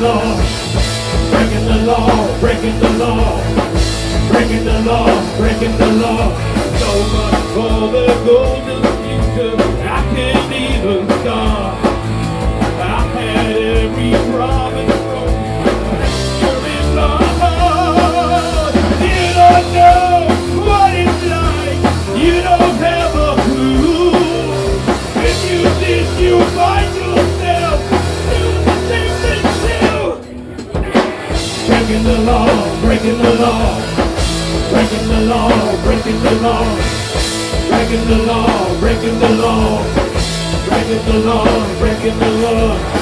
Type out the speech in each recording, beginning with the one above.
law, breaking the law, breaking the law, breaking the law, breaking the law. So much for the golden future, I can't even start. I had every promise from you're in my heart. You don't know what it's like, you don't have a clue. If you did, you find yourself doing the same thing too. Breaking the law, breaking the law, breaking the law, breaking the law, breaking the law, breaking the law, breaking the law, breaking the law.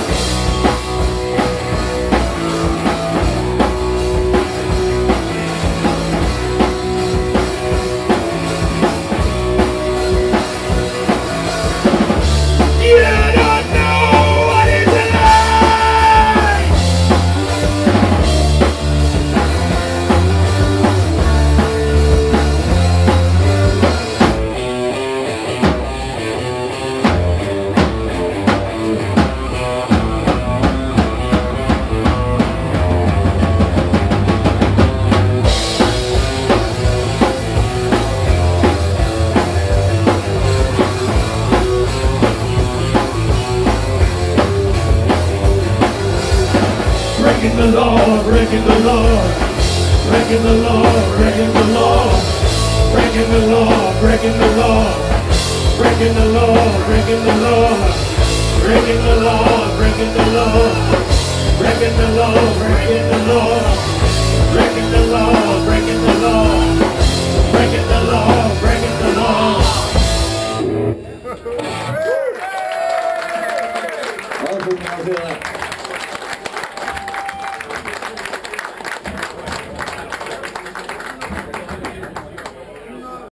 Breaking the law, breaking the law, breaking the law, breaking the law, breaking the law, breaking the law, breaking the law, breaking the law, breaking the law, breaking the law, breaking the law, breaking the law, breaking the law, breaking the law, breaking the law.